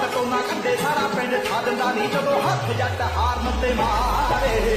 टोना कंधे सारा पिंड छा दिंदा नी जदों हथ जट हारन ते मारे